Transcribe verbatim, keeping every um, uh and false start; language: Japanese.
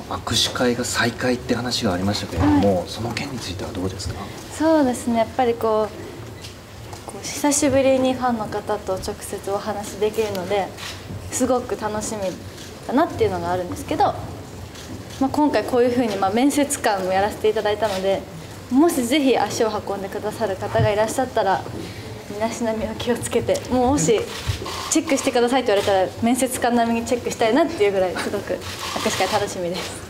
握手会が再開って話がありましたけれども、はい、その件についてはどうですか？ そうですね、やっぱりこう、こう久しぶりにファンの方と直接お話できるのですごく楽しみだなっていうのがあるんですけど、まあ、今回こういうふうにまあ面接官もやらせていただいたので、もしぜひ足を運んでくださる方がいらっしゃったら身だしなみを気をつけて、もうもしチェックしてくださいと言われたら面接官並みにチェックしたいなっていうぐらいすごく握手会楽しみです。